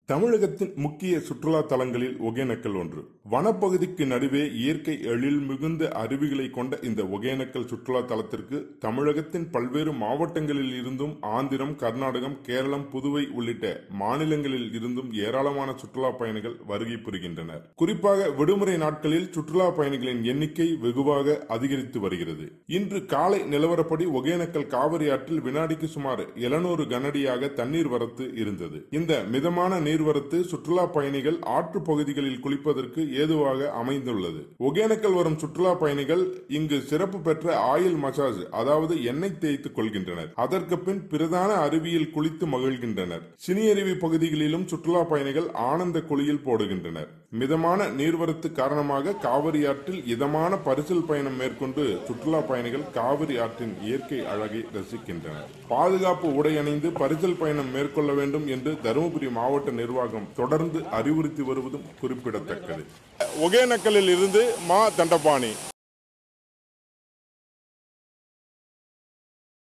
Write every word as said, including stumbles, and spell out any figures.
தமிழகத்தின் முக்கிய சுற்றுலா தலங்களில் ஒகேனக்கல் ஒன்று. வனப்பகுதிக்கு நடுவே இயற்கை எழில் மிகுந்த அருவிகளை கொண்ட இந்த ஒகேனக்கல் சுற்றுலா தலத்திற்கு தமிழகத்தின் பல்வேறு மாவட்டங்களில் இருந்தும், ஆந்திரம், கர்நாடகம், கேரளம், புதுவை உள்ளிட்ட மாநிலங்களில் இருந்தும் ஏராளமான சுற்றுலா பயணிகள் வருகை புரிகின்றனர். குறிப்பாக விடுமுறை நாட்களில் சுற்றுலா பயணிகளின் எண்ணிக்கை வெகுவாக அதிகரித்து வருகிறது. இன்று காலை நிலவரப்படி ஒகேனக்கல் காவிரி ஆற்றில் வினாடிக்கு சுமார் எழுநூறு கனஅடியாக தண்ணீர் வரத்து இருந்தது. இந்த மிதமான நீர் நீர்வரத்து சுற்றுலா பயணிகள் ஆற்று பகுதிகளில் குளிப்பதற்கு ஏதுவாக அமைந்துள்ளது. ஒகேனக்கல் வரும் சுற்றுலா பயணிகள் இங்கு சிறப்பு பெற்ற ஆயில் மசாஜ், அதாவது எண்ணெய் தேய்த்துக் கொள்கின்றனர். அதற்கு பின் பிரதான அருவியில் குளித்து மகிழ்கின்றனர். சினியருவி பகுதிகளிலும் சுற்றுலா பயணிகள் ஆனந்த குளியல் போடுகின்றனர். மிதமான நீர்வரத்து காரணமாக காவிரி ஆற்றில் இதமான பரிசல் பயணம் மேற்கொண்டு சுற்றுலா பயணிகள் காவிரி ஆற்றின் இயற்கை அழகை ரசிக்கின்றனர். பாதுகாப்பு உடை அணிந்து பரிசல் பயணம் மேற்கொள்ள வேண்டும் என்று தருமபுரி மாவட்ட நிர்வாகம் தொடர்ந்து அறிவுறுத்தி வருவதும் குறிப்பிடத்தக்கது. ஒகேனக்கலில் இருந்து மா தண்டபாணி.